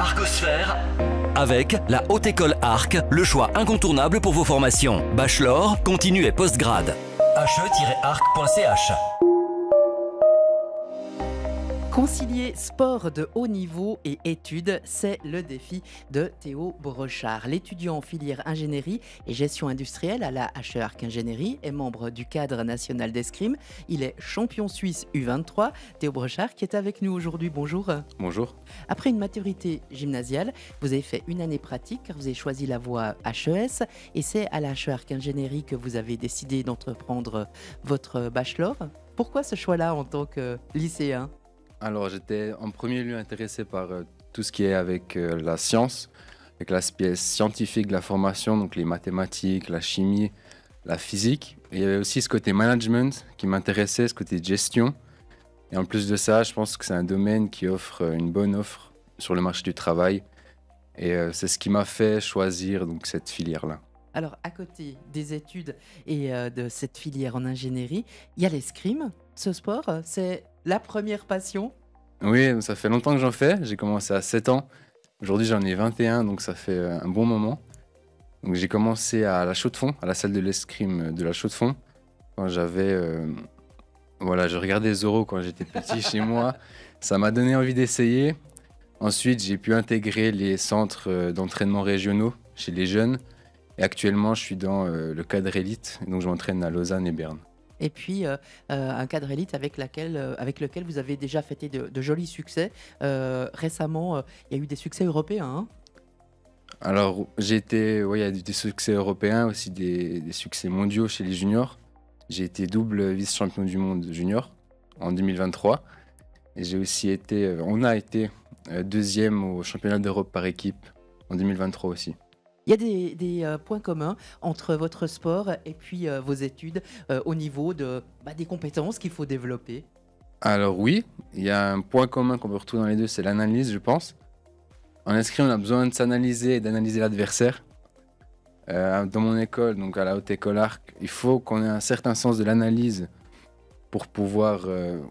Arcosphère avec la Haute École Arc, le choix incontournable pour vos formations. Bachelor, continu et postgrad. he-arc.ch. Concilier sport de haut niveau et études, c'est le défi de Théo Brochard. L'étudiant en filière ingénierie et gestion industrielle à la HE-Arc Ingénierie est membre du cadre national d'escrime. Il est champion suisse U23. Théo Brochard qui est avec nous aujourd'hui. Bonjour. Bonjour. Après une maturité gymnasiale, vous avez fait une année pratique car vous avez choisi la voie HES et c'est à la HE-Arc Ingénierie que vous avez décidé d'entreprendre votre bachelor. Pourquoi ce choix-là en tant que lycéen ? Alors, j'étais en premier lieu intéressé par tout ce qui est avec la science, avec l'aspect scientifique de la formation, donc les mathématiques, la chimie, la physique. Et il y avait aussi ce côté management qui m'intéressait, ce côté gestion. Et en plus de ça, je pense que c'est un domaine qui offre une bonne offre sur le marché du travail. Et c'est ce qui m'a fait choisir donc, cette filière-là. Alors, à côté des études et de cette filière en ingénierie, il y a l'escrime. Ce sport, c'est la première passion. Oui, ça fait longtemps que j'en fais. J'ai commencé à 7 ans. Aujourd'hui, j'en ai 21, donc ça fait un bon moment. Donc, j'ai commencé à la Chaux-de-Fonds, à la salle de l'escrime de la Chaux-de-Fonds. Quand j'avais... je regardais Zorro quand j'étais petit chez moi. Ça m'a donné envie d'essayer. Ensuite, j'ai pu intégrer les centres d'entraînement régionaux chez les jeunes. Et actuellement, je suis dans le cadre élite. Donc, je m'entraîne à Lausanne et Berne. Et puis, un cadre élite avec lequel vous avez déjà fêté de jolis succès. Récemment, il y a eu des succès européens. Hein. Alors, il y a des succès européens, aussi des succès mondiaux chez les juniors. J'ai été double vice-champion du monde junior en 2023. Et on a été deuxième au championnat d'Europe par équipe en 2023 aussi. Il y a des points communs entre votre sport et puis vos études au niveau des compétences qu'il faut développer. Alors oui, il y a un point commun qu'on peut retrouver dans les deux, c'est l'analyse, je pense. En escrime, on a besoin de s'analyser et d'analyser l'adversaire. Dans mon école, donc à la Haute École Arc, il faut qu'on ait un certain sens de l'analyse pour pouvoir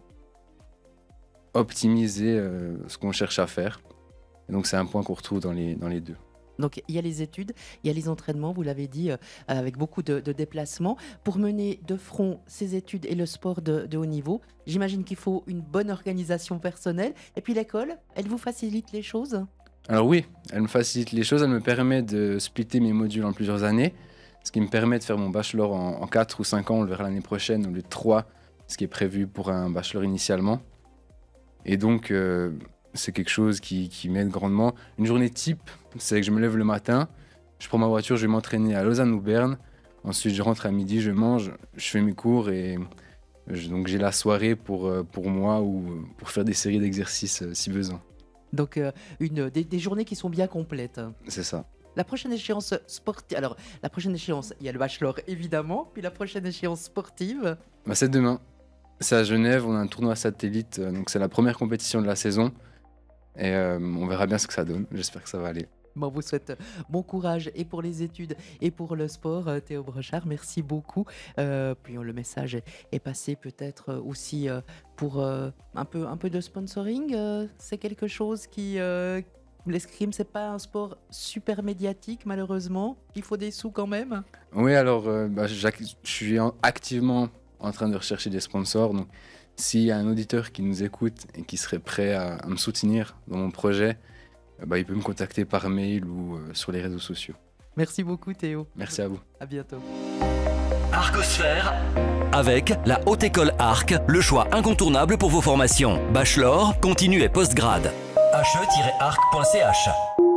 optimiser ce qu'on cherche à faire. Et donc c'est un point qu'on retrouve dans les deux. Donc il y a les études, il y a les entraînements, vous l'avez dit, avec beaucoup de déplacements. Pour mener de front ces études et le sport de haut niveau, j'imagine qu'il faut une bonne organisation personnelle. Et puis l'école, elle vous facilite les choses ? Alors oui, elle me facilite les choses, elle me permet de splitter mes modules en plusieurs années, ce qui me permet de faire mon bachelor en 4 ou 5 ans, on le verra l'année prochaine, au lieu de 3, ce qui est prévu pour un bachelor initialement. Et donc... c'est quelque chose qui m'aide grandement. Une journée type, c'est que je me lève le matin, je prends ma voiture, je vais m'entraîner à Lausanne ou Berne. Ensuite, je rentre à midi, je mange, je fais mes cours et donc j'ai la soirée pour moi ou pour faire des séries d'exercices si besoin. Donc, des journées qui sont bien complètes. C'est ça. La prochaine échéance sportive... Alors, la prochaine échéance, il y a le bachelor évidemment, puis la prochaine échéance sportive... C'est demain. C'est à Genève, on a un tournoi satellite, donc c'est la première compétition de la saison. Et on verra bien ce que ça donne. J'espère que ça va aller. On vous souhaite bon courage et pour les études et pour le sport, Théo Brochard. Merci beaucoup. Puis le message est passé peut-être aussi pour un peu de sponsoring. C'est quelque chose qui... l'escrime, c'est pas un sport super médiatique malheureusement. Il faut des sous quand même. Oui, alors je suis activement en train de rechercher des sponsors. Donc, s'il y a un auditeur qui nous écoute et qui serait prêt à me soutenir dans mon projet, il peut me contacter par mail ou sur les réseaux sociaux. Merci beaucoup Théo. Merci à vous. À bientôt. Arcosphère avec la Haute École Arc, le choix incontournable pour vos formations. Bachelor, continu et postgrad. he-arc.ch.